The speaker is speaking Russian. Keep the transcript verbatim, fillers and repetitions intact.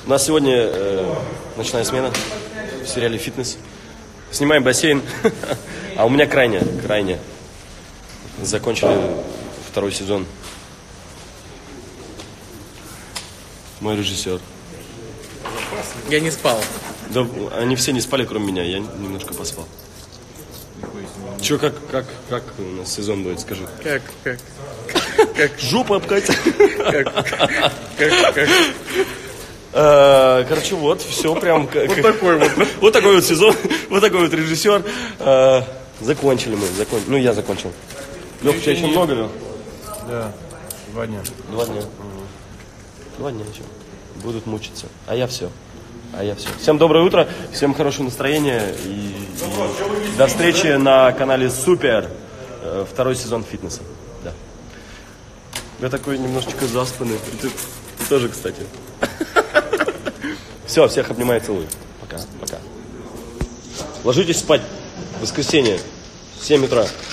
У нас сегодня э, ночная смена в сериале «Фитнес». Снимаем бассейн, а у меня крайняя, крайняя. Закончили второй сезон. Мой режиссер. Я не спал. Да, они все не спали, кроме меня. Я немножко поспал. Че, как, как, как у нас сезон будет, скажи? Как, как? Как? Жопу обкать. Как? Как? Как? Короче, вот, все прям... Вот такой вот. Вот такой вот сезон, вот такой вот режиссер. Закончили мы, закончили. Ну, я закончил. Лёх, у тебя еще много, Лёх? Да, два дня. Два дня. Два дня еще. Будут мучиться. А я все. А я все. Всем доброе утро, всем хорошего настроения. И, и до встречи на канале Супер. Второй сезон фитнеса. Да. Я такой немножечко заспанный. Ты, ты тоже, кстати. Все, всех обнимаю, целую. Пока, пока. Ложитесь спать. Воскресенье. семь утра.